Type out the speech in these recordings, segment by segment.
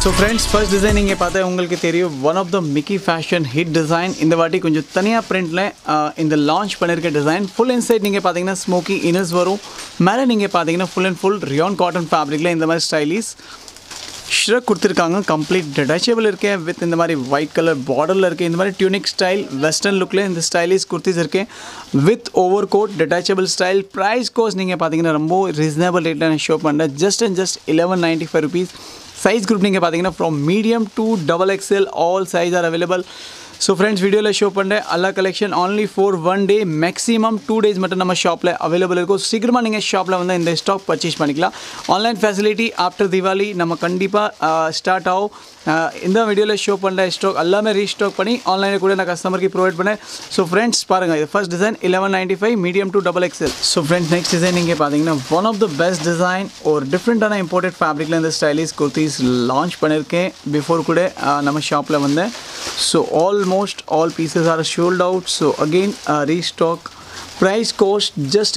So friends, first design நீங்க பார்த்தா உங்களுக்கு தெரியும் one of the Mickey fashion hit design. இந்த வாட்டி கொஞ்சம் தனியா printல இந்த launch பண்ணிருக்க design full inside நீங்க பாத்தீங்கன்னா smoky inners வரும். மேலே நீங்க பாத்தீங்கன்னா full and full rayon cotton fabricல இந்த மாதிரி stylish shrug கொடுத்திருக்காங்க. complete detachable இருக்கு with இந்த மாதிரி white color borderல இருக்கு. இந்த மாதிரி tunic style western lookல இந்த stylish kurtis இருக்கு with overcoat detachable style. price cost நீங்க பாத்தீங்கன்னா ரொம்ப reasonable rateல நான் ஷோ பண்றேன். just 1195 rupees. size group நீங்க பாத்தீங்கன்னா from medium to XXL all size are available. So friends, video la show பண்றேன் alla collection only for one day, maximum 2 days மட்டும் நம்ம ஷாப்ல available இருக்கும். சீக்கிரமா நீங்க ஷாப்ல வந்து இந்த ஸ்டாக் பர்ச்சேஸ் பண்ணிக்கலாம். ஆன்லைன் ஃபெசிலிட்டி ஆஃப்டர் தீபாவளி நம்ம கண்டிப்பா ஸ்டார்ட் ஆகும். இந்த வீடியோல ஷோ பண்ற ஸ்டாக் எல்லாமே ரீஸ்டாக் பண்ணி ஆன்லைன்ல கூட நான் கஸ்டமருக்கு ப்ரொவைட் பண்ணேன். ஸோ ஃப்ரெண்ட்ஸ் பாருங்க, இது first design 1195 medium to XXL. So friends next design நீங்க பாத்தீங்கன்னா one of the best design ஒரு டிஃப்ரெண்டான இம்போர்ட்டட் ஃபேப்ரிக்ல இந்த ஸ்டைலிஷ் குர்த்திஸ் லான்ச் பண்ணிருக்கேன். பிஃபோர் கூட நம்ம ஷாப்ல வந்தேன். So almost all pieces are sold out. So again restock. price cost just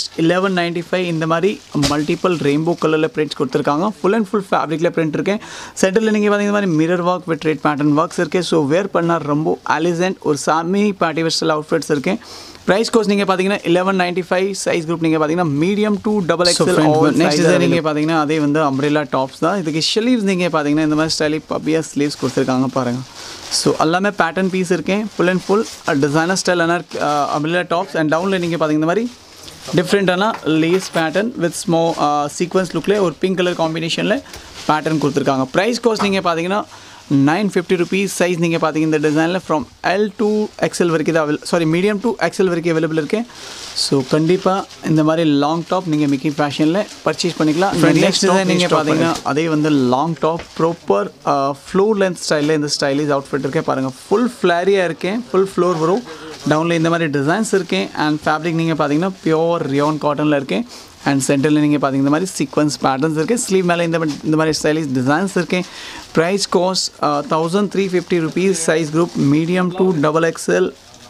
1195. இந்த மாதிரி மல்டிபிள் ரெயின்போ கலர்ல பிரிண்ட்ஸ் கொடுத்திருக்காங்க. ஃபுல் அண்ட் ஃபுல் ஃபேப்ரிக்ல பிரிண்ட் இருக்கு. சென்டர்ல நீங்க பாத்தீங்க இந்த மாதிரி mirror work with thread pattern works இருக்கு. ஸோ வேர் பண்ணா ரொம்ப எலிகென்ட் ஒரு சாமி பார்ட்டி வேர் ஸ்டைல் அவுட்ஃபிட்ஸ் இருக்கு. price cost நீங்க பாத்தீங்கன்னா 1195. சைஸ் குரூப் நீங்க பாத்தீங்கன்னா medium to XXL. Next design நீங்க பாத்தீங்கன்னா அதே வந்து அம்ப்ரெல்லா டாப்ஸ் தான். இதுக்கு ஸ்லீவ்ஸ் நீங்க பாத்தீங்கன்னா இந்த மாதிரி ஸ்டைலிஷ் பப்பியா ஸ்லீவ்ஸ் கொடுத்திருக்காங்க பாருங்க. ஸோ எல்லாமே பேட்டர்ன் பீஸ் இருக்கேன். ஃபுல் அண்ட் ஃபுல் டிசைனர் ஸ்டைலான அம்ப்ரெல்லா டாப்ஸ் அண்ட் டவுனில் நீங்கள் பார்த்தீங்க இந்த மாதிரி டிஃப்ரெண்ட்டான லேஸ் பேட்டர்ன் வித் ஸ்மோ சீக்வன்ஸ் லுக்கில் ஒரு பிங்க் கலர் காம்பினேஷனில் பேட்டர்ன் கொடுத்துருக்காங்க. ப்ரைஸ் காஸ்ட் நீங்கள் பார்த்தீங்கன்னா 950 rupees. சைஸ் நீங்கள் பார்த்தீங்க இந்த டிசைனில் ஃப்ரம் L to XL வரைக்கும் தான் மீடியம் டு XL வரைக்கும் அவைலபிள் இருக்கு. ஸோ கண்டிப்பாக இந்த மாதிரி லாங் டாப் நீங்கள் மிக்கி ஃபேஷனில் பர்ச்சேஸ் பண்ணிக்கலாம். நெக்ஸ்ட் டிசைன் நீங்கள் பார்த்தீங்கன்னா அதே வந்து long top proper floor length ஸ்டைலில் இந்த ஸ்டைலிஷ் அவுட்ஃபிட் இருக்கேன் பாருங்கள். ஃபுல் ஃப்ளாரியாக இருக்கேன். ஃபுல் ஃப்ளோர் வரும். டவுனில் இந்த மாதிரி டிசைன்ஸ் இருக்கேன். அண்ட் ஃபேப்ரிக் நீங்கள் பார்த்தீங்கன்னா பியோர் ரியான் காட்டனில் இருக்கேன். அண்ட் சென்டரில் நீங்கள் பார்த்தீங்க இந்த மாதிரி சீக்வன்ஸ் பேட்டர்ன்ஸ் இருக்குது. ஸ்லீவ் மேலே இந்த மாதிரி ஸ்டைலிஷ் டிசைன்ஸ் இருக்கேன். Price cost 1350 rupees. Size group medium to XXL.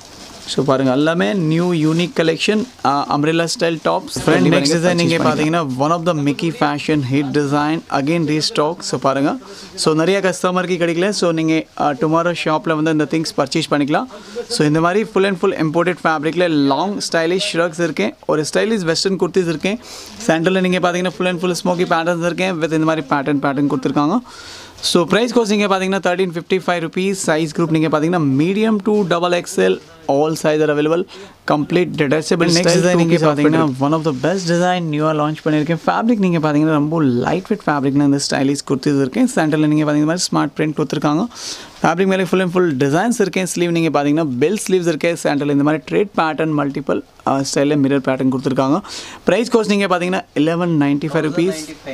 So பாருங்கள் எல்லாமே new unique collection umbrella style tops. Friend next design நீங்கள் பார்த்தீங்கன்னா one of the Mickey fashion hit design again restock. So பாருங்கள், so நிறைய கஸ்டமருக்கு கிடைக்கல. So நீங்கள் டுமாரோ ஷாப்பில் வந்து இந்த திங்ஸ் பர்ச்சேஸ் பண்ணிக்கலாம். ஸோ இந்த மாதிரி ஃபுல் அண்ட் ஃபுல் இம்போர்ட்டட் ஃபேப்ரிக்கில் லாங் ஸ்டைலிஷ் ஷ்ரக்ஸ் இருக்கேன். ஒரு ஸ்டைலிஷ் வெஸ்டர்ன் குர்த்திஸ் இருக்கேன். சென்டரில் நீங்கள் பார்த்தீங்கன்னா full and full smoky patterns இருக்கேன் வித் இந்த மாதிரி பேட்டர்ன் கொடுத்துருக்காங்க. ஸோ ப்ரைஸ் கோஸ்ட் நீங்கள் பார்த்தீங்கன்னா 1355 rupees. சைஸ் குரூப் நீங்கள் பார்த்தீங்கன்னா medium to XXL. all size are available. complete detachable. next design நீங்க பாத்தீங்கன்னா one of the best design நியூவா லான்ச் பண்ணிருக்கேன். ஃபேப்ரிக் நீங்க பாத்தீங்கன்னா ரொம்ப லைட் வெயிட் ஃபேப்ரிக்ல இந்த ஸ்டைலிஷ் குர்த்திஸ் இருக்கு. சென்டர்ல நீங்க பாத்தீங்கன்னா மாதிரி ஸ்மார்ட் பிரிண்ட் கொடுத்திருக்காங்க. ஃபேப்ரிக் மேலே ஃபுல் அண்ட் ஃபுல் டிசைன்ஸ் இருக்கு. ஸ்லீவ் நீங்க பாத்தீங்கன்னா பெல் ஸ்லீவ்ஸ் இருக்கு. சென்டர்ல இந்த மாதிரி த்ரெட் பேட்டர்ன் மல்டிபிள் ஸ்டைல்ல மிரர் பேட்டர்ன் கொடுத்திருக்காங்க. பிரைஸ் காஸ்ட் நீங்க பாத்தீங்கன்னா 1195 rupees.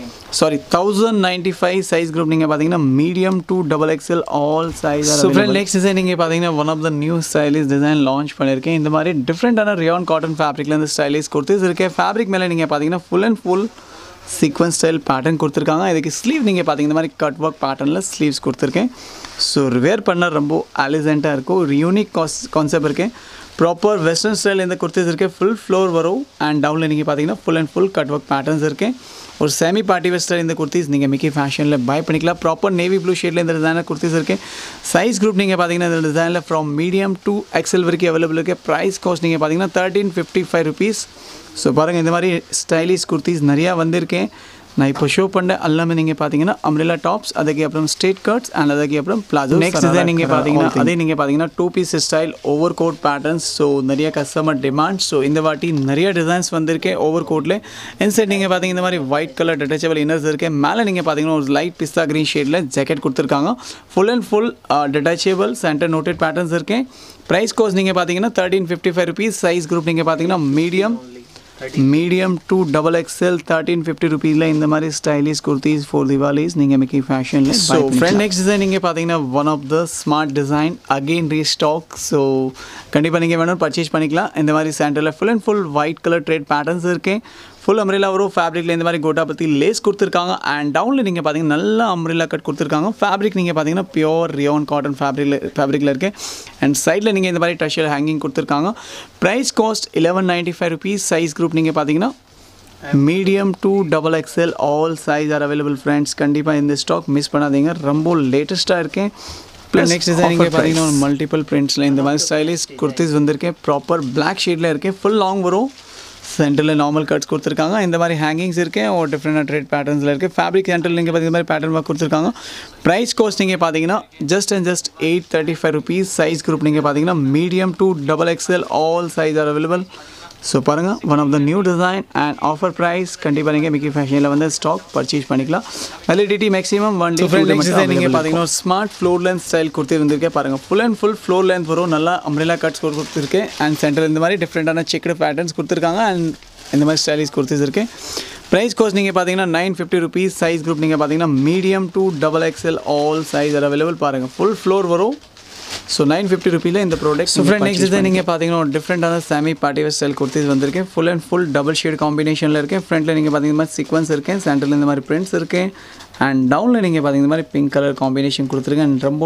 1095. சைஸ் குரூப் நீங்க பாத்தீங்கன்னா medium to XXL. all size are available. so friend next design நீங்க பாத்தீங்கன்னா one of the new stylish design launch பண்ணிருக்கேன். இந்த மாதிரி டிஃப்ரெண்டான ரியான் காட்டன் ஃபேப்ரிக்ல இந்த ஸ்டைலிஷ் குர்த்திஸ் இருக்கு. ஃபேப்ரிக் மேலே நீங்கள் பார்த்தீங்கன்னா full and full sequins style pattern கொடுத்துருக்காங்க. இதுக்கு ஸ்லீவ் நீங்கள் பார்த்தீங்க இந்த மாதிரி கட் ஒர்க் பேட்டர்னில் ஸ்லீவ்ஸ் கொடுத்துருக்கேன். ஸோ வேர் பண்ண ரொம்ப எலிகென்ட்டாக இருக்கும். ஒரு யூனிக் கான்செப்ட் இருக்கு. ப்ராப்பர் வெஸ்டர்ன் ஸ்டைல் இந்த குர்த்திஸ் இருக்கு. ஃபுல் ஃப்ளோர் வரும். அண்ட் டவுனில் நீங்கள் பார்த்தீங்கன்னா full and full cut work patterns இருக்கு. ஒரு செமி பார்ட்டி வேர் ஸ்டைல் இந்த குர்த்திஸ் நீங்கள் மிக்கி ஃபேஷனில் பை பண்ணிக்கலாம். ப்ராப்பர் நேவி ப்ளூ ஷேடில் இந்த டிசைனர் குர்த்திஸ் இருக்கு. சைஸ் குரூப் நீங்கள் பார்த்தீங்கன்னா இந்த டிசைனில் ஃப்ரம் மீடியம் டு XL வரைக்கும் அவைலபிள் இருக்கு. ப்ரைஸ் காஸ்ட் நீங்கள் பார்த்தீங்கன்னா 1355 rupees. ஸோ பாருங்கள், இந்த மாதிரி ஸ்டைலிஷ் குர்த்திஸ் நிறையா வந்திருக்கேன். நான் இப்போ ஷோ பண்ண எல்லாமே நீங்கள் பார்த்தீங்கன்னா அம்ப்ரெல்லா டாப்ஸ், அதுக்கு அப்புறம் ஸ்ட்ரெயிட் கட்ஸ் அண்ட் அதுக்கு அப்புறம் பிளாசோ. நெக்ஸ்ட் டிசைன் நீங்கள் பார்த்தீங்கன்னா அதே நீங்கள் பார்த்தீங்கன்னா 2 piece style over coat patterns. So நிறைய கஸ்டமர் டிமாண்ட். ஸோ இந்த வாட்டி நிறைய டிசைன்ஸ் வந்திருக்கேன் ஓவர் கோட்டில். இன்சைட் நீங்கள் பார்த்தீங்க இந்த மாதிரி ஒயிட் கலர் டிட்டச்சபிள் இன்னர்ஸ் இருக்குது. மேலே நீங்கள் பார்த்தீங்கன்னா ஒரு லைட் பிஸ்தா க்ரீன் ஷேடில் ஜாக்கெட் கொடுத்துருக்காங்க. Full and full detachable centre knotted patterns இருக்கேன். ப்ரைஸ் கோஸ்ட் நீங்கள் பார்த்தீங்கன்னா 1355 rupees. சைஸ் குரூப் நீங்கள் பார்த்தீங்கன்னா மீடியம் டு XXL. 1350 rupeesல இந்த மாதிரி ஸ்டைலிஷ் குர்த்திஸ் ஃபார் திவாலிஸ் நீங்கள் மிக்கி ஃபேஷனில். ஸோ ஃப்ரெண்ட் நெக்ஸ்ட் டிசைன் நீங்கள் பார்த்தீங்கன்னா one of the smart design again restock. So கண்டிப்பாக நீங்கள் வேணும் பர்ச்சேஸ் பண்ணிக்கலாம். இந்த மாதிரி சென்டரில் full and full white colour thread patterns இருக்கேன். ஃபுல் அம்ப்ரெல்லா வரும். ஃபேப்ரிக்கில் இந்த மாதிரி கோட்டா பற்றி லேஸ் கொடுத்துருக்காங்க. அண்ட் டவுனில் நீங்கள் பார்த்தீங்கன்னா நல்லா அம்ப்ரெல்லா கட் கொடுத்துருக்காங்க. ஃபேப்ரிக் நீங்கள் பார்த்தீங்கன்னா பியோர் ரியான் காட்டன் ஃபேப்ரிக்கில் இருக்குது. அண்ட் சைடில் நீங்கள் இந்த மாதிரி டஷல் ஹேங்கிங் கொடுத்துருக்காங்க. Price cost 1195 rupees. Size group நீங்கள் பார்த்தீங்கன்னா medium to double XL all size are available friends. கண்டிப்பாக இந்த ஸ்டாக் மிஸ் பண்ணாதீங்க, ரொம்ப லேட்டஸ்ட்டாக இருக்கேன். ப்ளஸ் நெக்ஸ்ட் டிசைன் நீங்கள் பார்த்தீங்கன்னா ஒரு மல்டிபிள் பிரிண்ட்ஸில் இந்த மாதிரி ஸ்டைலிஷ் குர்த்திஸ் வந்திருக்கேன். ப்ராப்பர் பிளாக் ஷேடில் இருக்கேன், ஃபுல் லாங் வரும். சென்டரில் நார்மல் கட்ஸ் கொடுத்துருக்காங்க. இந்த மாதிரி ஹேங்கிங்ஸ் இருக்கேன், ஒரு டிஃப்ரெண்டாக ட்ரேட் பேட்டர்ன்ஸில் இருக்குது. ஃபேப்ரிக் சென்டரில் நீங்கள் பார்த்தீங்கன்னா மாதிரி பேட்டர்ன் ஒர்க் கொடுத்துருக்காங்க. ப்ரைஸ் கோஸ்ட் நீங்கள் பார்த்தீங்கன்னா ஜஸ்ட் 835 ருபீஸ். சைஸ் குரூப் நீங்கள் பார்த்தீங்கன்னா medium to double XL all size are available. So பாருங்கள், one of the new design and offer price. கண்டிப்பாக நீங்கள் மிக்கி ஃபேஷனில் வந்து ஸ்டாக் பர்ச்சேஸ் பண்ணிக்கலாம். Validity maximum 1 day. நீங்கள் பார்த்தீங்கன்னா ஸ்மார்ட் ஃப்ளோர் லென்த் ஸ்டைல் கொடுத்து இருந்திருக்கேன். பாருங்கள், full and full floor length வரும். நல்லா அம்ப்ரெல்லா கட்ஸ் கொடுத்துருக்கேன். அண்ட் சென்டர் இந்த மாதிரி டிஃப்ரெண்டான செக்டு பேட்டர்ன்ஸ் கொடுத்துருக்காங்க. அண்ட் இந்த மாதிரி ஸ்டைலிஷ் கொடுத்துருக்கேன். ப்ரைஸ் கோஸ்ட் நீங்கள் பார்த்தீங்கன்னா 950 ருபீஸ். சைஸ் குரூப் நீங்கள் பார்த்தீங்கன்னா medium to double XL all size are available. பாருங்கள், ஃபுல் ஃப்ளோர் வரும். ஸோ 950 ருபீல இந்த product. So friend next design நீங்கள் பார்த்தீங்கன்னா ஒரு டிஃப்ரெண்டான சாமி பார்ட்டி வேர் ஸ்டைல் குர்த்திஸ் வந்திருக்கேன். Full and full double shade காம்பினேஷனில் இருக்கேன். ஃப்ரண்ட்டில் நீங்கள் பார்த்தீங்கன்னா மாதிரி சீக்வன்ஸ் இருக்கேன். சென்டரில் இந்த மாதிரி பிரிண்ட்ஸ் இருக்கேன். அண்ட் டவுனில் நீங்கள் பார்த்தீங்கன்னா மாதிரி பிங்க் கலர் காம்பினேஷன் கொடுத்துருக்கேன். அண்ட் ரொம்ப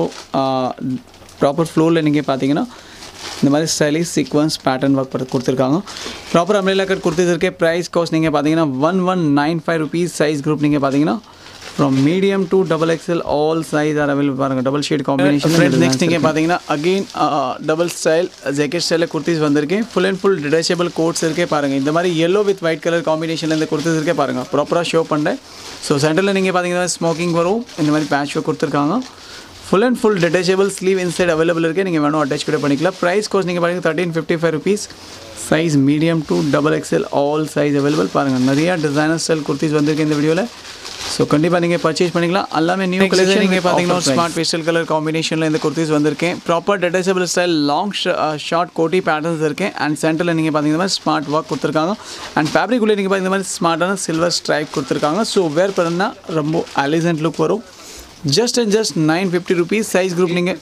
ப்ராப்பர் ஃப்ளோரில் நீங்கள் பார்த்தீங்கன்னா இந்த மாதிரி ஸ்டைலிஷ் சீக்வன்ஸ் பேட்டர்ன் ஒர்க் கொடுத்துருக்காங்க. ப்ராப்பர் அம்ப்ரெல்லா கட் குர்த்திஸ் இருக்கேன். ப்ரைஸ் காஸ்ட் நீங்கள் பார்த்தீங்கன்னா 1195 ருபீஸ். சைஸ் குரூப் நீங்கள் பார்த்தீங்கன்னா from medium to double XL all size are available. பாருங்கள், டபுள் ஷேட் காம்பினேஷன். நெக்ஸ்ட் நீங்கள் பார்த்தீங்கன்னா அகெயின் டபுள் ஸ்டைல் ஜெக்கெட் ஸ்டைலில் குர்த்திஸ் வந்திருக்கேன். Full and full detachable coats இருக்கே. பாருங்கள், இந்த மாதிரி yellow வித் ஒயிட் கலர் காம்பினேஷனில் இந்த குர்த்திஸ் இருக்கே. பாருங்கள், ப்ராப்பராக ஷோ பண்ணுறேன். ஸோ சென்டரில் நீங்கள் பார்த்தீங்கன்னா ஸ்மோக்கிங் வரும். இந்த மாதிரி பேட்ச் ஒர்க் கொடுத்துருக்காங்க. Full and full detachable sleeve inside available இருக்குது. நீங்கள் வேணும் அட்டாச் கூட பண்ணிக்கலாம். ப்ரைஸ் கோஸ்ட் நீங்கள் பார்த்தீங்கன்னா 1355 rupees. Size medium to double XL all size available. பாருங்கள், நிறையா டிசைனர் ஸ்டைல் குர்த்திஸ் வந்திருக்கு இந்த வீடியோவில். ஸோ கண்டிப்பாக நீங்கள் பர்ச்சேஸ் பண்ணிக்கலாம். எல்லாமே நியூ கலெக்ஷன். நீங்கள் பார்த்தீங்கன்னா ஸ்மார்ட் பேஸ்டல் கலர் காம்பினேஷனில் இந்த குர்த்திஸ் வந்திருக்கேன். Proper detachable style long short koti patterns இருக்கேன். அண்ட் சென்டரில் நீங்கள் பார்த்தீங்கன்னா மாதிரி ஸ்மார்ட் ஒர்க் கொடுத்துருக்காங்க. அண்ட் ஃபேப்ரிக் உள்ளே நீங்கள் பார்த்தீங்கன்னா மாதிரி ஸ்மார்ட்டான சில்வர் ஸ்ட்ரைப் கொடுத்துருக்காங்க. ஸோ வேர் பண்ணால் ரொம்ப எலிகன்ட் லுக் வரும். Just 950 rupees. சைஸ் குரூப் நீங்கள்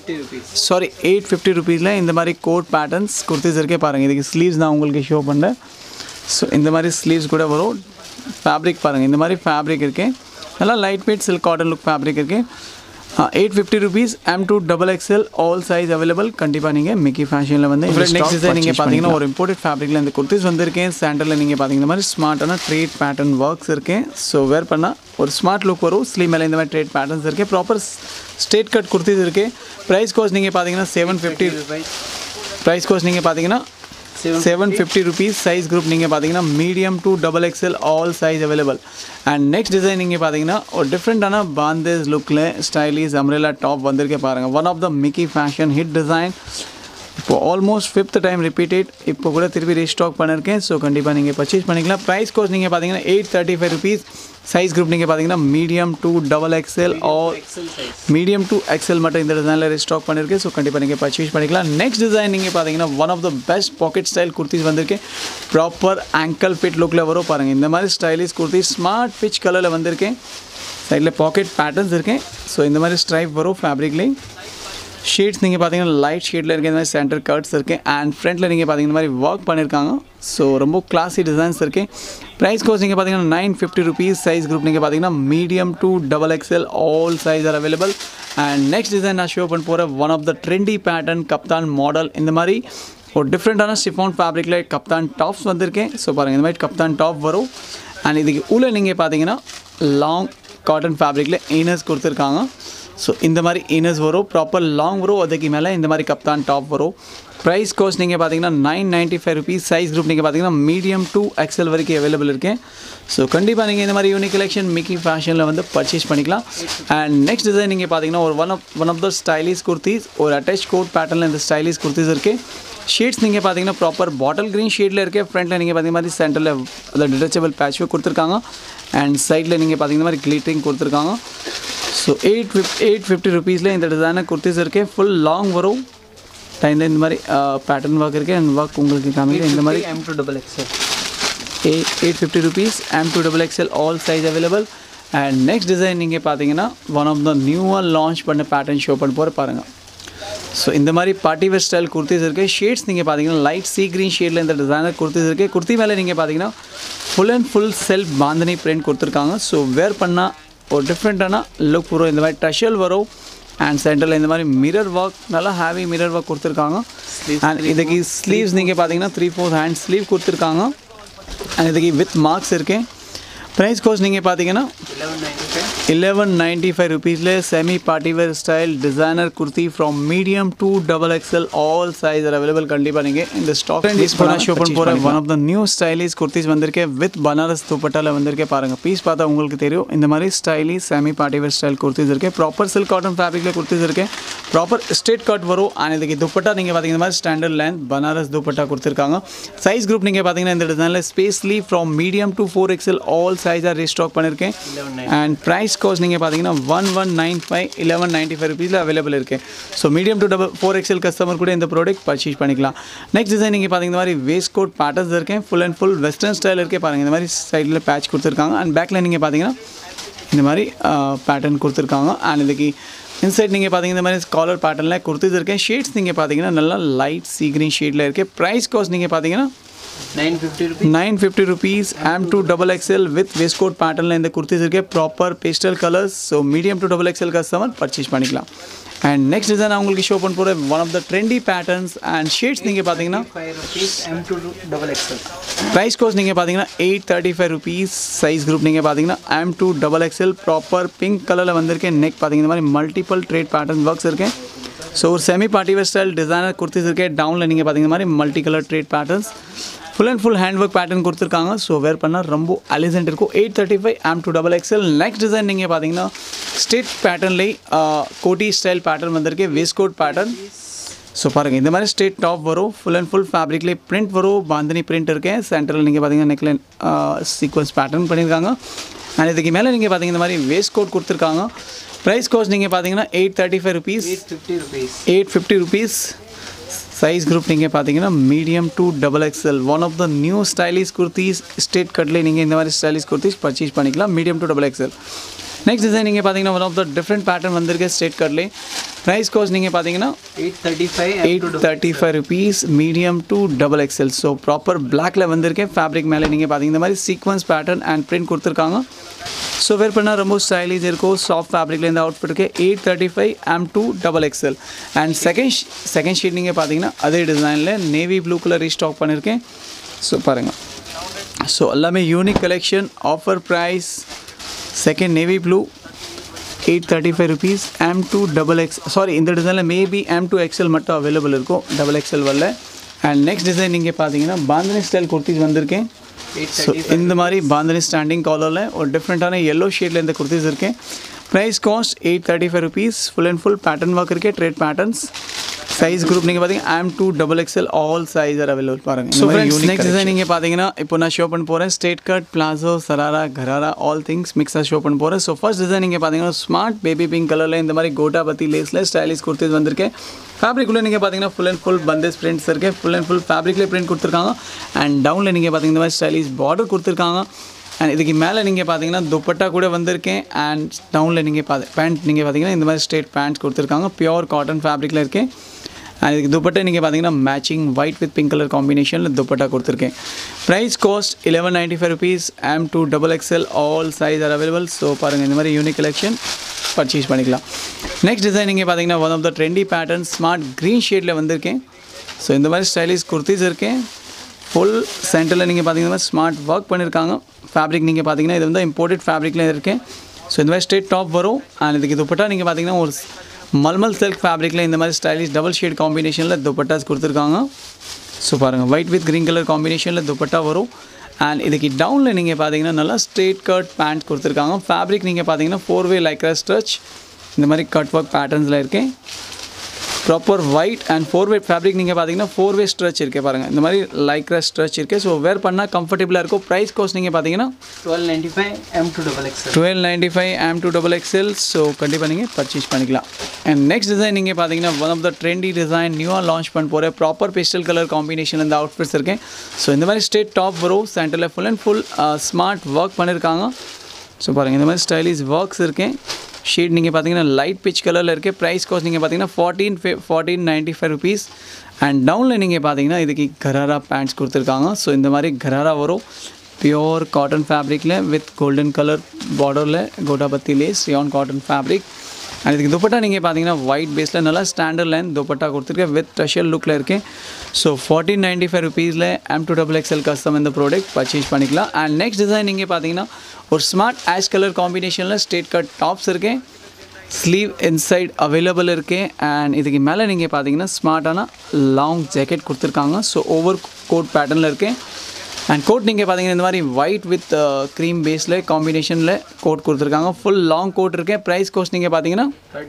850 ருபீஸில் இந்த மாதிரி கோட் பேட்டர்ன்ஸ் குர்த்திஸ் இருக்கே. பாருங்கள், இதுக்கு ஸ்லீவ்ஸ் நான் உங்களுக்கு ஷோ பண்ணேன். ஸோ இந்த மாதிரி ஸ்லீவ்ஸ் கூட வரும். ஃபேப்ரிக் பாருங்கள், இந்த மாதிரி ஃபேப்ரிக் இருக்கேன். நல்லா light weight silk cotton look fabric இருக்குது. 850 rupees. M2XXL all size available. கண்டிப்பாக நீங்கள் மிக்கி ஃபேஷனில் வந்து நெக்ஸ்ட் டிசைன் நீங்கள் பார்த்தீங்கன்னா ஒரு இம்போர்ட்டட் ஃபேப்ரிக்கில் இந்த குர்த்திஸ் வந்திருக்கேன். சாண்டலில் நீங்கள் பார்த்தீங்கன்னா மாதிரி ஸ்மார்ட்டான ட்ரேட் பேட்டர்ன் ஒர்க்ஸ் இருக்கேன். ஸோ வேர் பண்ணால் ஒரு ஸ்மார்ட் லுக் வரும். ஸ்லீவ் மேலே இந்த மாதிரி ட்ரேட் பேட்டர்ன்ஸ் இருக்குது. ப்ராப்பர் ஸ்ட்ரெயிட் கட் குர்த்திஸ் இருக்குது. ப்ரைஸ் கோஸ்ட் நீங்கள் பார்த்தீங்கன்னா 750. ப்ரைஸ் கோஸ்ட் நீங்கள் பார்த்தீங்கன்னா 750 ருபீஸ். சைஸ் குரூப் நீங்கள் பார்த்தீங்கன்னா medium to double XL all size available. And next design நீங்கள் பார்த்தீங்கன்னா ஒரு டிஃப்ரெண்டான பாந்தேஸ் லுக்கில் ஸ்டைலிஷ் அம்ப்ரெல்லா டாப் வந்திருக்கே. பாருங்கள், one of the Mickey fashion hit design. இப்போது ஆல்மோஸ்ட் 5th டைம் ரிப்பீட்டட். இப்போ கூட திருப்பி ரீஸ்டாக் பண்ணியிருக்கேன். ஸோ கண்டிப்பாக நீங்கள் பர்ச்சேஸ் பண்ணிக்கலாம். ப்ரைஸ் கோஸ்ட் நீங்கள் பார்த்தீங்கன்னா 835 ருபீஸ். சைஸ் குரூப் நீங்கள் பார்த்தீங்கன்னா medium to double XL or medium to XL மட்டும் இந்த டிசைனில் ரீஸ்டாக் பண்ணியிருக்கேன். ஸோ கண்டிப்பாக நீங்கள் பர்ச்சேஸ் பண்ணிக்கலாம். நெக்ஸ்ட் டிசைன் நீங்கள் பார்த்தீங்கன்னா one of the best pocket style kurtis வந்திருக்கு. ப்ராப்பர் ஆங்கிள் ஃபிட் லுக்கில் வரும். பாருங்கள், இந்த மாதிரி ஸ்டைலிஷ் குர்த்தி ஸ்மார்ட் பிச் கலரில் வந்திருக்கேன். சைடில் பாக்கெட் பேட்டர்ன்ஸ் இருக்கேன். ஸோ இந்த மாதிரி ஸ்ட்ரைப் வரும் ஃபேப்ரிக்லேயும். ஷேட்ஸ் நீங்கள் பார்த்தீங்கன்னா லைட் ஷேடில் இருக்க இந்த மாதிரி சென்டர் கட்ஸ் இருக்குது. அண்ட் ஃப்ரண்ட்டில் நீங்கள் பார்த்தீங்கன்னா இந்த மாதிரி ஒர்க் பண்ணியிருக்காங்க. ஸோ ரொம்ப கிளாஸி டிசைன்ஸ் இருக்குது. ப்ரைஸ் கோஸ்ட் நீங்கள் பார்த்தீங்கன்னா 950 ருபீஸ். சைஸ் குரூப் நீங்கள் பார்த்தீங்கன்னா medium to double XL all size are available. And next design நான் ஷோ பண்ண போகிற one of the trendy pattern kaftan model. இந்த மாதிரி ஒரு டிஃப்ரெண்ட்டான ஷிஃபான் ஃபேப்ரிக்கில் கப்தான் டாப்ஸ் வந்திருக்கேன். ஸோ பாருங்கள், இந்த மாதிரி கப்தான் டாப் வரும். அண்ட் இதுக்கு உள்ளே நீங்கள் பார்த்தீங்கன்னா லாங் காட்டன் ஃபேப்ரிக்கில் இன்னர்ஸ் கொடுத்துருக்காங்க. ஸோ இந்த மாதிரி இன்னர்ஸ் வரும். ப்ராப்பர் லாங் வரும். அதுக்கு மேலே இந்த மாதிரி கப்தான் டாப் வரும். ப்ரைஸ் கோஸ்ட் நீங்கள் பார்த்தீங்கன்னா 995 ருபீஸ். சைஸ் குரூப் நீங்கள் பார்த்தீங்கன்னா மீடியம் டு எக்ஸ்எல் வரைக்கும் அவைலபிள் இருக்கேன். ஸோ கண்டிப்பாக நீங்கள் இந்த மாதிரி யூனிக் கலெக்ஷன் மிக்கி ஃபேஷனில் வந்து பர்ச்சேஸ் பண்ணிக்கலாம். அண்ட் நெக்ஸ்ட் டிசைன் நீங்கள் பார்த்தீங்கன்னா ஒரு one of the stylish kurtis. ஒரு அட்டாச் கோட் பேட்டர்னில் இந்த ஸ்டைலிஷ் குர்த்திஸ் இருக்குது. ஷேட்ஸ் நீங்கள் பார்த்தீங்கன்னா ப்ராப்பர் பாட்டில் க்ரீன் ஷேடில் இருக்குது. ஃப்ரண்ட்டில் நீங்கள் பார்த்தீங்க மாதிரி சென்டரில் அதில் டிடச்சபிள் பேட்ச் கொடுத்துருக்காங்க. அண்ட் சைடில் நீங்கள் பார்த்தீங்கன்னா மாதிரி கிளிட்டரிங் கொடுத்துருக்காங்க. ஸோ 850 ருபீஸில் இந்த டிசைனர் குர்த்திஸ் இருக்குது. ஃபுல் லாங் வரும். இந்த மாதிரி பேட்டர்ன் ஒர்க் இருக்குது. அண்ட் ஒர்க் உங்களுக்கு காமிக்க இந்த மாதிரி M2XXL 850 rupees. M2XXL all size available. And next design நீங்கள் பார்த்தீங்கன்னா ஒன் ஆஃப் த நியூவாக லான்ச் பண்ண பேட்டர்ன் ஷோ பண்ண போகிற பாருங்கள். ஸோ இந்த மாதிரி பார்ட்டி வேர் ஸ்டைல் குர்த்திஸ் இருக்குது. ஷேட்ஸ் நீங்கள் பார்த்தீங்கன்னா லைட் சீ க்ரீன் ஷேடில் இந்த டிசைனர் குர்த்திஸ் இருக்குது. குர்த்தி மேலே நீங்கள் பார்த்தீங்கன்னா full and full self bandhani print கொடுத்துருக்காங்க. ஸோ வேர் பண்ணால் ஒரு டிஃப்ரெண்ட்டான லுக் வரும். இந்த மாதிரி டஷல் வரும். அண்ட் சென்டரில் இந்த மாதிரி மிரர் ஒர்க், நல்லா ஹேவி மிரர் ஒர்க் கொடுத்துருக்காங்க. அண்ட் இதுக்கு ஸ்லீவ்ஸ் நீங்கள் பார்த்தீங்கன்னா 3/4 ஹேண்ட் ஸ்லீவ் கொடுத்துருக்காங்க. அண்ட் இதுக்கு வித் மார்க்ஸ் இருக்கேன். ப்ரைஸ் கோஸ்ட் நீங்கள் பார்த்தீங்கன்னா 1195 rupees semi party wear style designer kurti from medium to XXL all size are available. கண்டிப்பா நீங்க இந்த ஸ்டாக் பீஸ் பண்ண ஷோ பண்ண போற one of the new stylish kurtis வந்திருக்கே with பனாரஸ் துப்பட்டால வந்திருக்கே. பாருங்க பீஸ் பார்த்தா உங்களுக்கு தெரியும் இந்த மாதிரி stylish semi party wear style kurtis இருக்கு. ப்ராப்பர் silk cotton fabricல kurtis இருக்கு. ப்ராப்பர் ஸ்ட்ரெயிட் கட் வரும். and இதுக்கு துப்பட்டா நீங்க பாத்தீங்க இந்த மாதிரி ஸ்டாண்டர்ட் லென்த் பனாரஸ் துப்பட்டா கொடுத்திருக்காங்க. சைஸ் குரூப் நீங்க பாத்தீங்கன்னா இந்த டிசைன்ல specially from medium to 4XL all size are restock பண்ணிருக்கேன். and price cost நீங்கள் பார்த்தீங்கன்னா 1195 rupees அவைலபிள் இருக்குது. So medium to 4XL customer கூட இந்த ப்ராடக்ட் பர்ச்சேஸ் பண்ணிக்கலாம். நெக்ஸ்ட் டிசைன் நீங்கள் பார்த்தீங்கன்னா இந்த மாதிரி வேஸ்ட் கோட் பேட்டர்ன்ஸ் இருக்கேன். Full and full western style இருக்கே. பாருங்கள் இந்த மாதிரி சைடில் பேட்ச் கொடுத்துருக்காங்க. அண்ட் பேக்கில் நீங்கள் பார்த்தீங்கன்னா இந்த மாதிரி பேட்டர்ன் கொடுத்துருக்காங்க. அண்ட் இதுக்கு இன்சைட் நீங்கள் பார்த்தீங்கன்னா இந்த மாதிரி ஸ்காலர் பேட்டர்னில் கொடுத்துருக்கேன். ஷேட்ஸ் நீங்கள் பார்த்தீங்கன்னா நல்லா லைட் சீ கிரீன் ஷேடில் இருக்குது. ப்ரைஸ் காஸ்ட் நீங்கள் பார்த்தீங்கன்னா 950 rupees M2 XXL with waistcoat pattern la indha kurtis irukke proper pastel colors. So medium to XXL customer purchase panikalam. And next design நான் உங்களுக்கு ஷோ பண்ண போறேன் one of the trendy patterns and shades நீங்க பாத்தீங்கன்னா 85 rupees M2 XXL. price cost நீங்க பாத்தீங்கன்னா 835 rupees. size group நீங்க பாத்தீங்கன்னா M2 XXL proper pink கலர்ல வந்திருக்கு. neck பாத்தீங்கன்னா இந்த மாதிரி multiple thread pattern works இருக்கு. ஸோ ஒரு semi party wear style designer kurtis இருக்கே. டவுனில் நீங்கள் பார்த்தீங்கன்னா மாதிரி multi colour thread patterns full and full hand work pattern கொடுத்துருக்காங்க. ஸோ வேர் பண்ணால் ரொம்ப அலிசென்ட் இருக்கும். 835 M2 XXL. நெக்ஸ்ட் டிசைன் நீங்கள் பார்த்தீங்கன்னா ஸ்ட்ரெயிட் பேட்டர்ன்லேயே கோட்டி ஸ்டைல் பேட்டர்ன் வந்திருக்கு. Waist coat pattern. ஸோ பாருங்கள் இந்த மாதிரி ஸ்ட்ரெயிட் டாப் வரும். ஃபுல் அண்ட் ஃபுல் ஃபேப்ரிக்லேயே பிரிண்ட் வரும். பாந்தினி பிரிண்ட் இருக்கேன். சென்டரில் நீங்கள் பார்த்தீங்கன்னா நெக்லைன் சீக்வன்ஸ் பேட்டர்ன் பண்ணியிருக்காங்க. அண்ட் இதுக்கு மேலே நீங்கள் பார்த்தீங்கன்னா இந்த மாதிரி வேஸ்ட் கோட் கொடுத்துருக்காங்க. ப்ரைஸ் காஸ்ட் நீங்கள் பார்த்தீங்கன்னா 835 rupees. 850 rupees. சைஸ் குரூப் நீங்கள் பார்த்தீங்கன்னா medium to XXL. One of the new stylish kurtis straight கட்லேயே நீங்கள் இந்த மாதிரி ஸ்டைலிஷ் குர்த்திஸ் பர்ச்சேஸ் பண்ணிக்கலாம். Medium to XXL. Next design நீங்கள் பார்த்தீங்கன்னா one of the different pattern வந்திருக்கு ஸ்ட்ரெயிட் கட்லேயே. ப்ரைஸ் காஸ்ட் நீங்கள் பார்த்தீங்கன்னா 835 rupees medium to XXL. So proper பிளாக்ல வந்திருக்கேன். ஃபேப்ரிக் மேலே நீங்கள் பார்த்தீங்கன்னா இந்த மாதிரி சீக்வன்ஸ் பேட்டர்ன் அண்ட் பிரிண்ட் கொடுத்துருக்காங்க. ஸோ வேர் பண்ணால் ரொம்ப ஸ்டைலிஷ் இருக்கும். சாஃப்ட் ஃபேப்ரிக்கில் இந்த அவுட்ஃபிட் இருக்குது. 835 M2 XXL. And second sheet நீங்கள் பார்த்தீங்கன்னா அதே டிசைனில் நேவி ப்ளூ கலர் ரீஸ்டாக் பண்ணியிருக்கேன். ஸோ பாருங்கள். ஸோ எல்லாமே unique collection. Offer price second navy blue 835 rupees M2 XXL. Sorry இந்த டிசைனில் மேபி M2 XL மட்டும் அவைலபிள் இருக்கும். XXL வரல. அண்ட் நெக்ஸ்ட் டிசைன் நீங்கள் பார்த்தீங்கன்னா பாந்தினி ஸ்டைல் குர்த்திஸ் வந்திருக்கேன். ஸோ இந்த மாதிரி பாந்தினி ஸ்டாண்டிங் காலரில் ஒரு டிஃப்ரெண்ட்டான எல்லோ ஷேடில் இந்த குர்த்திஸ் இருக்கேன். Price cost 835 rupees. Full and full pattern work இருக்கே. Thread patterns. சைஸ் குரூப் நீங்கள் பார்த்தீங்கன்னா M2 XXL all size are available. பாருங்கள். ஸோ நெக்ஸ்ட் டிசைன் நீங்கள் பார்த்தீங்கன்னா இப்போ நான் ஷோ பண்ண போகிறேன் straight cut palazzo sharara gharara all things மிக்ஸாக ஷோ பண்ண போகிறேன். ஸோ ஃபர்ஸ்ட் டிசைன் நீங்கள் பார்த்தீங்கன்னா ஸ்மார்ட் பேபி பிங்க் கலரில் இந்த மாதிரி கோட்டா பத்தி லேஸில் ஸ்டைலிஷ் குர்த்திஸ் வந்திருக்கேன். ஃபேப்ரிக்குள்ளே நீங்கள் பார்த்தீங்கன்னா full and full bandhej prints இருக்குது. ஃபுல் அண்ட் ஃபுல் ஃபேப்ரிக்லேயே பிரிண்ட் கொடுத்துருக்காங்க. அண்ட் டவுனில் நீங்கள் பார்த்தீங்கன்னா இந்த மாதிரி ஸ்டைலிஷ் பார்டர் கொடுத்துருக்காங்க. அண்ட் இதுக்கு மேலே நீங்கள் பார்த்தீங்கன்னா துப்பட்டா கூட வந்திருக்கேன். அண்ட் டவுனில் நீங்கள் பேண்ட் நீங்கள் பார்த்தீங்கன்னா இந்த மாதிரி ஸ்ட்ரெயிட் பேண்ட்ஸ் கொடுத்துருக்காங்க. பியூர் காட்டன் ஃபேப்ரிக்கில் இருக்கேன். அண்ட் இதுக்கு துப்பட்டா நீங்கள் பார்த்தீங்கன்னா matching white with pink colour காம்பினேஷனில் துப்பட்டா கொடுத்துருக்கேன். Price cost 1195 rupees M2 XXL all size are available. So பாருங்கள் இந்த மாதிரி யூனிக் கலெக்ஷன் பர்ச்சேஸ் பண்ணிக்கலாம். நெக்ஸ்ட் டிசைன் நீங்கள் பார்த்தீங்கன்னா one of the trendy pattern smart green ஷேடில் வந்திருக்கேன். ஸோ இந்த மாதிரி ஸ்டைலிஷ் குர்த்திஸ் இருக்கேன். ஃபுல் சென்டரில் நீங்கள் பார்த்தீங்கன்னா ஸ்மார்ட் ஒர்க் பண்ணியிருக்காங்க. ஃபேப்ரிக் நீங்கள் பார்த்தீங்கன்னா இது வந்து இம்போர்ட்டட் ஃபேப்ரிக்கில் இருக்கேன். ஸோ இந்த மாதிரி ஸ்ட்ரெயிட் டாப் வரும். அண்ட் இதுக்கு துப்பட்டா நீங்கள் பார்த்தீங்கன்னா ஒரு மல்மல் சில்க் ஃபேப்ரிக்கில் இந்த மாதிரி ஸ்டைலிஷ் டபுள் ஷேட் காம்பினேஷனில் துப்பட்டாஸ் கொடுத்துருக்காங்க. ஸோ பாருங்கள் ஒயிட் வித் க்ரீன் கலர் காம்பினேஷனில் துப்பட்டா வரும். அண்ட் இதுக்கு டவுனில் நீங்கள் பார்த்தீங்கன்னா நல்லா ஸ்ட்ரெயிட் கட் பேண்ட் கொடுத்துருக்காங்க. ஃபேப்ரிக் நீங்கள் பார்த்தீங்கன்னா 4-way லைக்ரா ஸ்ட்ரெச் இந்த மாதிரி கட் ஒர்க் பேட்டர்ன்ஸில் இருக்கேன். Proper white and 4-way fabric நீங்கள் பார்த்தீங்கன்னா 4-way ஸ்ட்ரெச் இருக்கே. பாருங்கள் இந்த மாதிரி லைக்ரா ஸ்ட்ரெச் இருக்குது. ஸோ வேர் பண்ணால் கம்ஃபர்டபுளாக இருக்கும். ப்ரைஸ் காஸ்ட் நீங்கள் பார்த்தீங்கன்னா 1295 M2 XXL. ஸோ கண்டிப்பாக நீங்கள் பர்ச்சேஸ் பண்ணிக்கலாம். அண்ட் நெக்ஸ்ட் டிசைன் நீங்கள் பார்த்தீங்கன்னா one of the trendy design நியூவாக லான்ச் பண்ண போகிற ப்ராப்பர் பேஸ்டல் கலர் காம்பினேஷன் இந்த அவுட்ஃபிட்ஸ் இருக்கேன். ஸோ இந்த மாதிரி ஸ்ட்ரெயிட் டாப் வரும். சென்டரில் full and full smart work பண்ணியிருக்காங்க. ஸோ பாருங்கள் இந்த மாதிரி ஸ்டைலிஷ் ஒர்க்ஸ் இருக்கேன். ஷேட் நீங்கள் பார்த்தீங்கன்னா லைட் பிச் கலரில் இருக்குது. ப்ரைஸ் காஸ்ட் நீங்கள் பார்த்தீங்கன்னா 1495 rupees. அண்ட் டவுனில் நீங்கள் பார்த்தீங்கன்னா இதுக்கு கராரா பேண்ட்ஸ் கொடுத்துருக்காங்க. ஸோ இந்த மாதிரி கராரா வரும். பியோர் காட்டன் ஃபேப்ரிக்கில் வித் கோல்டன் கலர் பார்டரில் கோட்டாபத்தி லேஸ் சியான் காட்டன் ஃபேப்ரிக். அண்ட் இதுக்கு துப்பட்டா நீங்கள் பார்த்தீங்கன்னா ஒயிட் பேஸில் நல்லா ஸ்டாண்டர்ட் லைன் துப்பட்டா கொடுத்துருக்கேன் வித் ட்ரெஷர் லுக்கில் இருக்கேன். ஸோ 1495 ருபீஸில் M2XXL கஸ்டம் இந்த ப்ராடக்ட் பர்ச்சேஸ் பண்ணிக்கலாம். அண்ட் நெக்ஸ்ட் டிசைன் நீங்கள் பார்த்தீங்கன்னா ஒரு ஸ்மார்ட் ஆஷ் கலர் காம்பினேஷனில் ஸ்ட்ரெயிட் கட் டாப்ஸ் இருக்கேன். ஸ்லீவ் இன்சைட் அவைலபிள் இருக்கேன். அண்ட் இதுக்கு மேலே நீங்கள் பார்த்தீங்கன்னா ஸ்மார்ட்டான லாங் ஜாக்கெட் கொடுத்துருக்காங்க. ஸோ ஓவர் கோட் பேட்டர்னில் இருக்கேன். அண்ட் கோட் நீங்கள் பார்த்தீங்கன்னா இந்த மாதிரி ஒயிட் வித் க்ரீம் பேஸில் காம்பினேஷனில் கோட் கொடுத்துருக்காங்க. ஃபுல் லாங் கோட் இருக்கேன். ப்ரைஸ் கோஸ்ட் நீங்கள் பார்த்தீங்கன்னா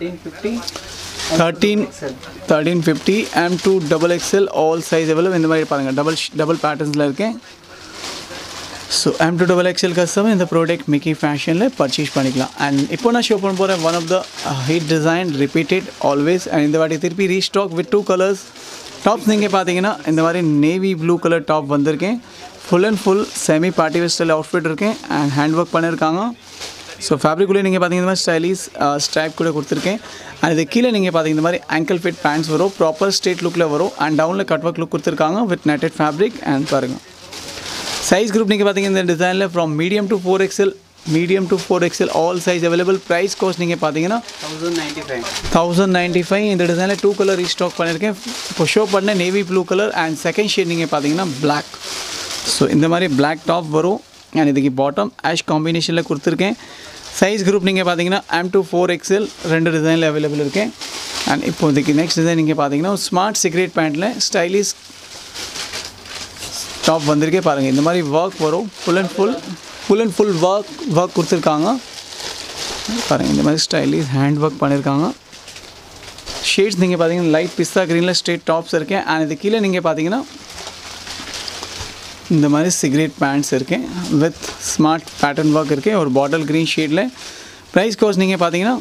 1350 M2XXL ஆல் சைஸ் அவைலபிள். இந்த மாதிரி பாருங்கள் டபுள் பேட்டர்ன்ஸில் இருக்கேன். ஸோ M2XXL கஸ்டம் இந்த ப்ராடக்ட் மிக்கி ஃபேஷனில் பர்ச்சேஸ் பண்ணிக்கலாம். அண்ட் இப்போ நான் ஷோ பண்ண போகிறேன் one of the hit design repeated always. And இந்த வாட்டி திருப்பி ரீஸ்டாக் வித் 2 கலர்ஸ் டாப்ஸ். நீங்கள் பார்த்தீங்கன்னா இந்த மாதிரி நேவி ப்ளூ கலர் டாப் வந்திருக்கேன். Full and full semi party wear style outfit இருக்கேன். அண்ட் ஹேண்ட் ஒர்க் பண்ணியிருக்காங்க. ஸோ ஃபேப்ரிக்குள்ளே நீங்கள் பார்த்தீங்கன்னா இந்த மாதிரி ஸ்டைலிஷ் ஸ்ட்ரைப் கூட கொடுத்துருக்கேன். அண்ட் இது கீழே நீங்கள் பார்த்தீங்கன்னா இந்த மாதிரி ஆங்கிள் ஃபிட் பேண்ட்ஸ் வரும். ப்ராப்பர் ஸ்ட்ரெயிட் லுக்கில் வரும். அண்ட் டவுனில் கட் ஒர்க் லுக் கொடுத்துருக்காங்க வித் நெட்டட் ஃபேப்ரிக். அண்ட் பாருங்கள் சைஸ் குரூப் நீங்கள் பார்த்தீங்கன்னா இந்த டிசைனில் from medium to 4XL all size available. Price cost நீங்கள் பார்த்தீங்கன்னா 1095. இந்த டிசைனில் 2 கலர் ரீஸ்டாக் பண்ணியிருக்கேன். இப்போ ஷோ பண்ண navy blue colour and second shade நீங்கள் பார்த்தீங்கன்னா பிளாக். ஸோ இந்த மாதிரி பிளாக் டாப் வரும். அண்ட் இதுக்கு பாட்டம் ஆஷ் காம்பினேஷனில் கொடுத்துருக்கேன். சைஸ் குரூப் நீங்கள் பார்த்தீங்கன்னா M2XXL 2 டிசைனில் அவைலபிள் இருக்கேன். அண்ட் இப்போ இதுக்கு நெக்ஸ்ட் டிசைன் நீங்கள் பார்த்தீங்கன்னா ஸ்மார்ட் சிகரெட் பேண்ட்டில் ஸ்டைலிஷ் டாப் வந்திருக்கேன். பாருங்கள் இந்த மாதிரி ஒர்க் வரும். ஃபுல் அண்ட் ஃபுல் ஒர்க் கொடுத்துருக்காங்க. பாருங்கள் இந்த மாதிரி ஸ்டைலிஷ் ஹேண்ட் ஒர்க் பண்ணியிருக்காங்க. ஷேட்ஸ் நீங்கள் பார்த்தீங்கன்னா லைட் பிஸ்தா க்ரீனில் ஸ்ட்ரெயிட் டாப்ஸ் இருக்கேன். அண்ட் இது கீழே நீங்கள் பார்த்தீங்கன்னா இந்த மாதிரி சிகரெட் பேண்ட்ஸ் இருக்கேன் வித் ஸ்மார்ட் பேட்டர்ன் ஒர்க் இருக்கேன். ஒரு பாட்டில் க்ரீன் ஷேடில். ப்ரைஸ் கோஸ்ட் நீங்கள் பார்த்தீங்கன்னா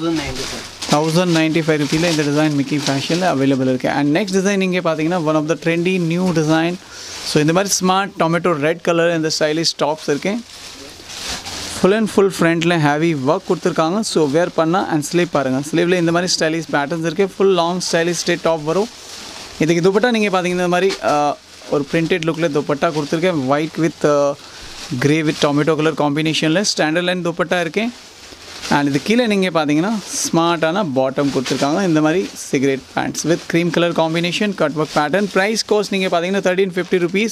1095 ருபீஸில் இந்த டிசைன் மிக்கி ஃபேஷனில் அவைலபிள் இருக்குது. அண்ட் நெக்ஸ்ட் டிசைன் நீங்கள் பார்த்தீங்கன்னா one of the trendy new design. So இந்த மாதிரி ஸ்மார்ட் டொமேட்டோ ரெட் கலர் இந்த ஸ்டைலிஷ் டாப்ஸ் இருக்கேன். ஃபுல் அண்ட் ஃபுல் ஃப்ரண்ட்டில் ஹேவி ஒர்க் கொடுத்துருக்காங்க. ஸோ வேர் பண்ணால் அண்ட் ஸ்லீவ் பாருங்கள். ஸ்லீவில் இந்த மாதிரி ஸ்டைலிஷ் பேட்டர்ன்ஸ் இருக்குது. Full long stylish straight top வரும். இதுக்கு துப்பட்டா நீங்கள் பார்த்தீங்கன்னா இந்த மாதிரி ஒரு பிரிண்டட் லுக்கில் துப்பட்டா கொடுத்துருக்கேன். White with grey with tomato colour காம்பினேஷனில் ஸ்டாண்டர்ட் லைன் துப்பட்டா இருக்கேன். அண்ட் இது கீழே நீங்கள் பார்த்தீங்கன்னா ஸ்மார்ட்டான பாட்டம் கொடுத்துருக்காங்க. இந்த மாதிரி cigarette pants with cream colour combination cut work pattern. Price cost நீங்கள் பார்த்தீங்கன்னா 1350 ருபீஸ்.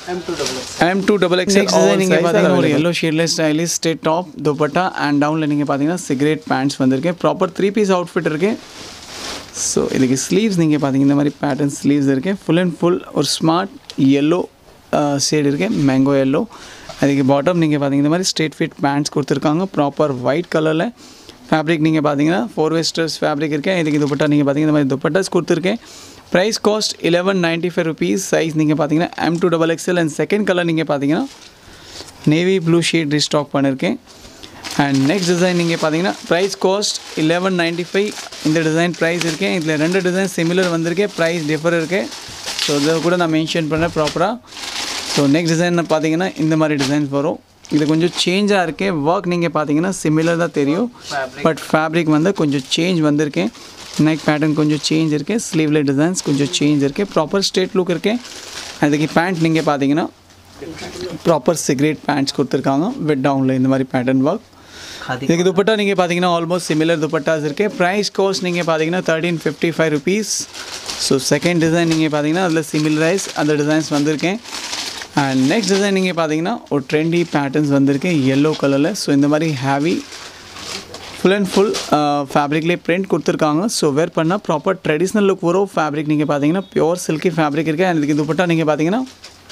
M2XXL நீங்கள் பார்த்தீங்கன்னா ஒரு எல்லோ ஷேடில் stylish straight top dupatta and டவுனில் நீங்கள் பார்த்தீங்கன்னா சிகரெட் பேண்ட்ஸ் வந்திருக்கேன். ப்ராப்பர் 3 பீஸ் அவுட்ஃபிட் இருக்குது. ஸோ இதுக்கு ஸ்லீவ்ஸ் நீங்கள் பார்த்தீங்கன்னா இந்த மாதிரி பேட்டர்ன் ஸ்லீவ்ஸ் இருக்கேன். ஃபுல் அண்ட் ஃபுல் ஒரு ஸ்மார்ட் எல்லோ ஷேட் இருக்கேன், மேங்கோ எல்லோ. அதுக்கு பாட்டம் நீங்கள் பார்த்தீங்கன்னா இந்த மாதிரி ஸ்ட்ரெயிட் ஃபிட் பேண்ட்ஸ் கொடுத்துருக்காங்க. ப்ராப்பர் ஒயிட் கலரில் ஃபேப்ரிக் நீங்கள் பார்த்தீங்கன்னா 4 வெஸ்டர்ஸ் ஃபேப்ரிக் இருக்கேன். இதுக்கு துப்பட்டா நீங்கள் பார்த்தீங்கன்னா இந்த மாதிரி துப்பட்டாஸ் கொடுத்துருக்கேன். Price cost 1195 rupees. சைஸ் நீங்கள் பார்த்தீங்கன்னா M2XXL அண்ட் செகண்ட் கலர் நீங்கள் பார்த்தீங்கன்னா நேவி ப்ளூ ஷேட் ரீஸ்டாக் பண்ணியிருக்கேன். அண்ட் நெக்ஸ்ட் டிசைன் நீங்கள் பார்த்தீங்கன்னா ப்ரைஸ் காஸ்ட் 1195. இந்த டிசைன் ப்ரைஸ் இருக்கேன். இதில் 2 டிசைன் சிமிலர் வந்திருக்கேன். ப்ரைஸ் டிஃபர் இருக்குது. ஸோ இதை கூட நான் மென்ஷன் பண்ணேன் ப்ராப்பராக. ஸோ நெக்ஸ்ட் டிசைன் பார்த்தீங்கன்னா இந்த மாதிரி டிசைன்ஸ் வரும். இது கொஞ்சம் சேஞ்சாக இருக்கேன். ஒர்க் நீங்கள் பார்த்தீங்கன்னா சிமிலர் தான் தெரியும். பட் ஃபேப்ரிக் வந்து கொஞ்சம் சேஞ்ச் வந்திருக்கேன். நெக் பேட்டர்ன் கொஞ்சம் சேஞ்ச் இருக்குது. ஸ்லீவ்ல டிசைன்ஸ் கொஞ்சம் சேஞ்ச் இருக்குது. ப்ராப்பர் ஸ்ட்ரெயிட் லுக் இருக்கேன். அதுக்கு பேண்ட் நீங்கள் பார்த்தீங்கன்னா ப்ராப்பர் சிகரெட் பேண்ட்ஸ் கொடுத்துருக்காங்க வித் டவுனில் இந்த மாதிரி பேட்டர்ன் ஒர்க். இதுக்கு துப்பட்டா நீங்கள் பார்த்தீங்கன்னா ஆல்மோஸ்ட் சிமிலர் துப்பட்டாஸ் இருக்குது. ப்ரைஸ் கோஸ்ட் நீங்கள் பார்த்தீங்கன்னா 1355 ருபீஸ். ஸோ செகண்ட் டிசைன் நீங்கள் பார்த்தீங்கன்னா அதில் சிமிலரைஸ் அந்த டிசைன்ஸ் வந்திருக்கேன். அண்ட் நெக்ஸ்ட் டிசைன் நீங்கள் பார்த்தீங்கன்னா ஒரு ட்ரெண்டி பேட்டர்ன்ஸ் வந்திருக்கு எல்லோ கலரில். ஸோ இந்த மாதிரி ஹேவி ஃபுல் அண்ட் ஃபுல் ஃபேப்ரிக்லேயே பிரிண்ட் கொடுத்துருக்காங்க. ஸோ வேர் பண்ணால் ப்ராப்பர் ட்ரெடிஷ்னல் லுக் வரும். ஃபேப்ரிக் நீங்கள் பார்த்தீங்கன்னா பியோர் சில்கி ஃபேப்ரிக் இருக்குது. அண்ட் இதுக்கு துப்பட்டா நீங்கள் பார்த்தீங்கன்னா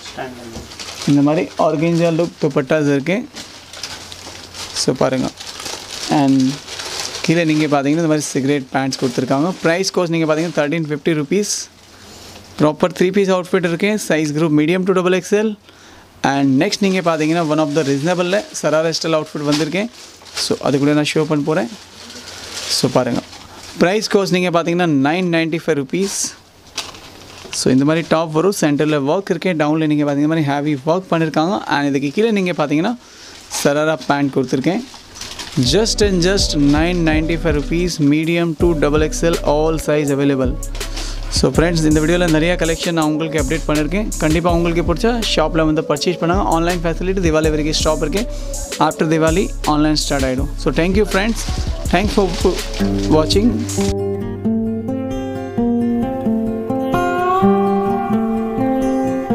இந்த மாதிரி ஆர்கென்ஜா லுக் துப்பட்டாஸ் இருக்குது. ஸோ பாருங்கள். அண்ட் கீழே நீங்கள் பார்த்தீங்கன்னா இந்த மாதிரி சிகரெட் பேண்ட்ஸ் கொடுத்துருக்காங்க. ப்ரைஸ் கோஸ்ட் நீங்கள் பார்த்தீங்கன்னா 1350 ருபீஸ். ப்ராப்பர் 3 பீஸ் அவுட்ஃபிட் இருக்குது. Size group medium to XXL. And next நீங்கள் பார்த்தீங்கன்னா ஒன் ஆஃப் த ரீசனபிளில் சராரா ஸ்டைல் அவுட்ஃபிட் வந்திருக்கேன். ஸோ அது கூட நான் ஷோ பண்ண போகிறேன். ஸோ பாருங்கள். ப்ரைஸ் கோஸ்ட் நீங்கள் பார்த்தீங்கன்னா 995 ருபீஸ். ஸோ இந்த மாதிரி டாப் வரும். சென்டரில் ஒர்க் இருக்கேன். டவுனில் நீங்கள் பார்த்தீங்கன்னா மாதிரி ஹேவி ஒர்க் பண்ணியிருக்காங்க. அண்ட் இதுக்கு கீழே நீங்கள் பார்த்தீங்கன்னா சராரா பேண்ட் கொடுத்துருக்கேன். Just 995 rupees. Medium to XXL all size available. So friends இந்த வீடியோவில் நிறையா கலெக்ஷன் நான் உங்களுக்கு அப்டேட் பண்ணியிருக்கேன். கண்டிப்பாக உங்களுக்கு பிடிச்சா ஷாப்பில் வந்து பர்ச்சேஸ் பண்ணாங்க. ஆன்லைன் ஃபெசிலிட்டி திவாலி வரைக்கும் ஸ்டாப் இருக்குது. ஆஃப்டர் திவாலி ஆன்லைன் ஸ்டார்ட் ஆகிடும். So thank you friends. Thanks for வாட்சிங்.